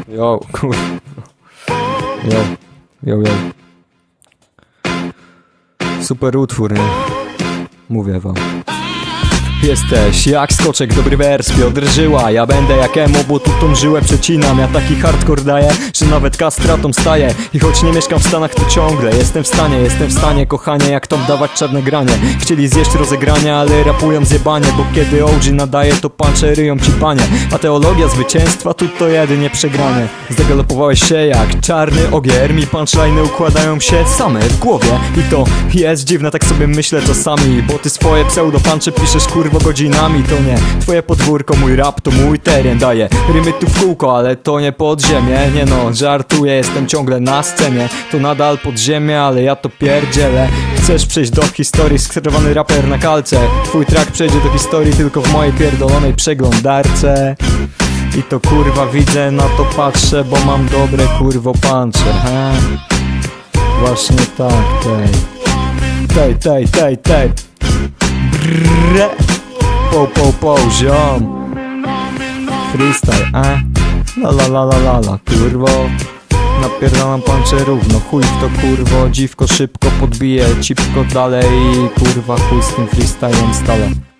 Jo, kur... Jo. Super utwór, nie? Mówię wam. Jesteś jak skoczek, dobry wers, Piotr Żyła. Ja będę jak emo, bo tu tą żyłę przecinam. Ja taki hardcore daję, że nawet kastratą staję. I choć nie mieszkam w Stanach, to ciągle jestem w stanie, kochanie, jak to dawać czarne granie. Chcieli zjeść rozegrania, ale rapują zjebanie. Bo kiedy OG nadaje, to puncze ryją ci panie. A teologia zwycięstwa, tu to jedynie przegranie. Zdegalopowałeś się jak czarny ogier. Mi punchline'y układają się same w głowie. I to jest dziwne, tak sobie myślę czasami. Bo ty swoje pseudo-puncze piszesz kurwo godzinami. To nie twoje podwórko, mój rap to mój teren. Daję rymy tu w kółko, ale to nie podziemie. Nie no, żartuję, jestem ciągle na scenie. To nadal podziemie, ale ja to pierdzielę. Chcesz przejść do historii, skserowany raper na kalce. Twój track przejdzie do historii tylko w mojej pierdolonej przeglądarce. I to kurwa widzę, na to patrzę, bo mam dobre kurwo puncze, he? Właśnie tak, tej brrrr. Po, ziom. Freestyle, la, kurwo. Napierdalam puncze równo, chuj w to kurwo. Dziwko szybko podbije, cipko dalej. Kurwa chuj z tym freestylem stale.